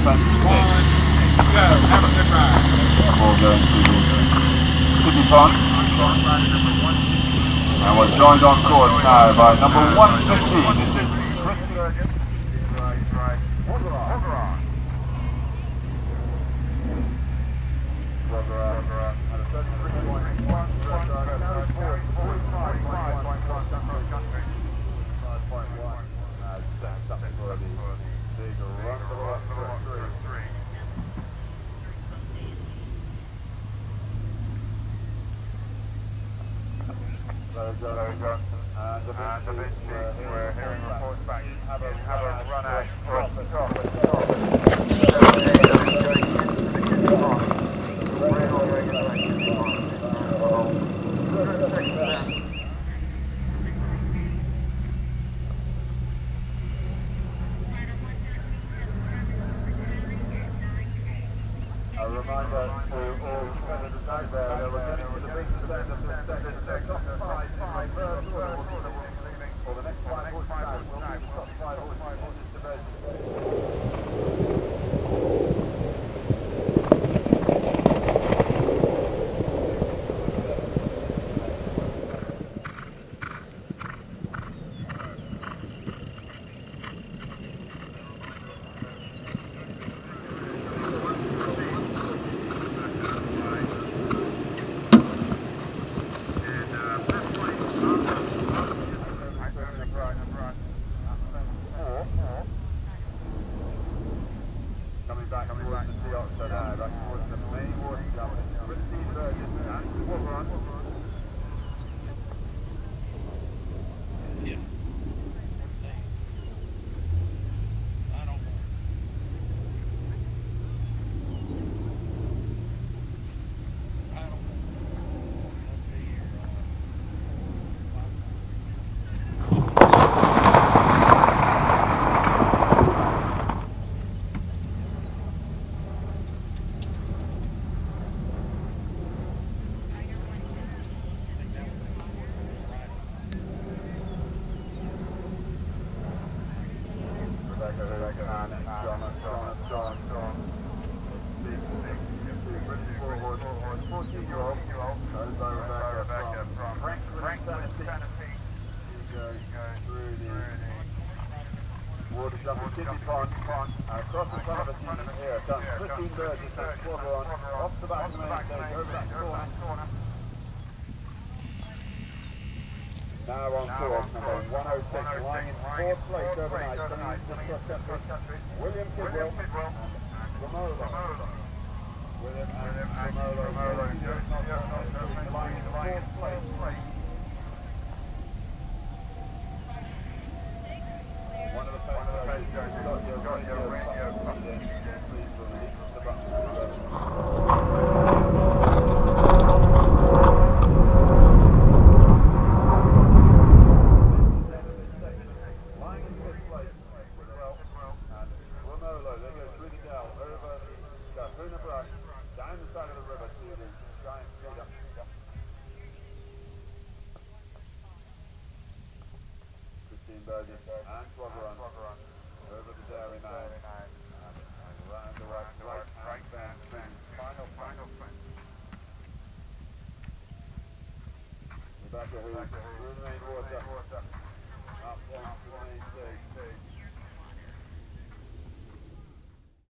Go, have a good ride. We'll go into the Sydney Pond. And we're joined on course now by number 115. This is Chris Sturgeon. Right. Wolverine. And a 33.1. Something for the big run for the 3. Very good. And the bit we're hearing reports back. Have a run out across the top. A reminder to all competitors out there that we're getting to the big descent of this top 5 for the next 5 horses now. We'll be the top 5 horses in this division. Coming back towards the sea oxide now, back towards the main water jump. Christine Burgess and Wolverine. Water jump at Sydney Pond, across the front of us here, done 15 birds and quarter on, off the back of the main stage, over that corner. Now on course, number 106, lying in 4th place overnight, coming into the cross-country, William Kidwell and Romola. William and Romola, lying in 4th place. One of the pages got your radio plugged in. Please release the button. Lying in 5th place, Kidwell and Romola. They go through the dell, over the Kahuna brush, down the side of the river to the giant feeder. Christine Burgess and Wolverine over the dairy now and around the right band final sprint. Rebecca who's through the main water up onto the main stage.